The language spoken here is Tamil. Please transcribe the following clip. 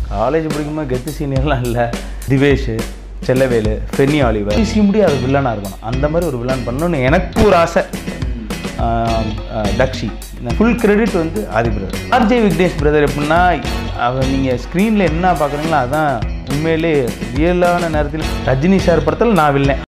காலேஜ் படிக்கும்போது கெத்து சீனியர்லாம் இல்லை. திவேஷ், செல்லவேலு, ஃபென்னி ஆலிவர் பேசி முடியாது வில்லனாக இருக்கணும். அந்த மாதிரி ஒரு வில்லன் பண்ணணும்னு எனக்கு ஒரு ஆசை. தக்ஷி ஃபுல் கிரெடிட் வந்து Aadhi brother. RJ Vignesh brother எப்படின்னா அவர் நீங்கள் ஸ்க்ரீனில் என்ன பார்க்குறீங்களோ அதான் உண்மையிலே ரியலான நேரத்தில் ரஜினி சார் படத்தில் நான் வில்லேன்.